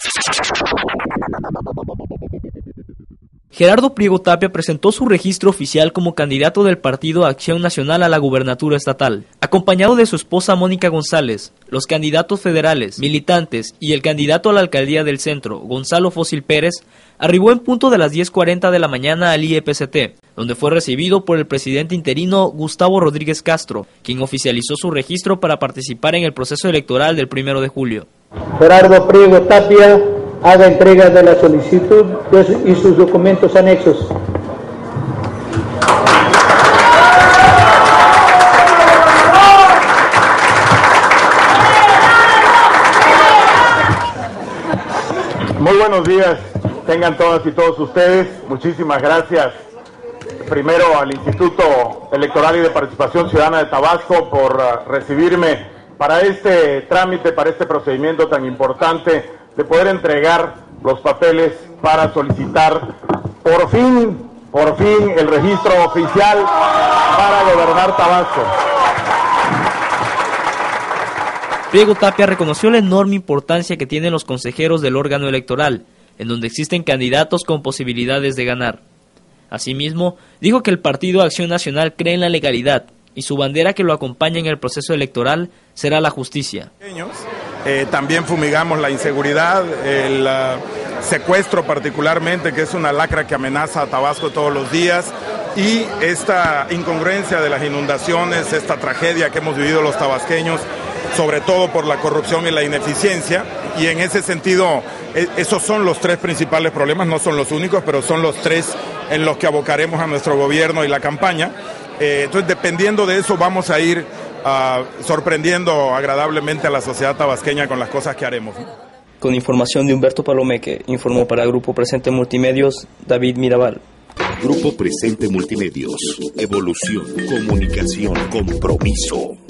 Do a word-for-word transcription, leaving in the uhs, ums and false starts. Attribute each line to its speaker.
Speaker 1: Gerardo Priego Tapia presentó su registro oficial como candidato del Partido Acción Nacional a la gubernatura estatal, acompañado de su esposa Mónica González, los candidatos federales, militantes y el candidato a la alcaldía del centro, Gonzalo Fósil Pérez, arribó en punto de las diez cuarenta de la mañana al I E P C T, donde fue recibido por el presidente interino Gustavo Rodríguez Castro, quien oficializó su registro para participar en el proceso electoral del primero de julio.
Speaker 2: Gerardo Priego Tapia haga entrega de la solicitud y sus documentos anexos.
Speaker 3: Muy buenos días, tengan todas y todos ustedes. Muchísimas gracias primero al Instituto Electoral y de Participación Ciudadana de Tabasco por uh, recibirme para este trámite, para este procedimiento tan importante de poder entregar los papeles para solicitar por fin, por fin el registro oficial para gobernar Tabasco.
Speaker 1: Priego Tapia reconoció la enorme importancia que tienen los consejeros del órgano electoral, en donde existen candidatos con posibilidades de ganar. Asimismo, dijo que el Partido Acción Nacional cree en la legalidad y su bandera que lo acompaña en el proceso electoral será la justicia.
Speaker 4: Eh, también fumigamos la inseguridad, el uh, secuestro particularmente, que es una lacra que amenaza a Tabasco todos los días, y esta incongruencia de las inundaciones, esta tragedia que hemos vivido los tabasqueños, sobre todo por la corrupción y la ineficiencia, y en ese sentido, eh, esos son los tres principales problemas, no son los únicos, pero son los tres en los que abocaremos a nuestro gobierno y la campaña. Eh, entonces, dependiendo de eso, vamos a ir Uh, sorprendiendo agradablemente a la sociedad tabasqueña con las cosas que haremos.
Speaker 1: Con información de Humberto Palomeque, informó para Grupo Presente Multimedios, David Mirabal.
Speaker 5: Grupo Presente Multimedios, evolución, comunicación, compromiso.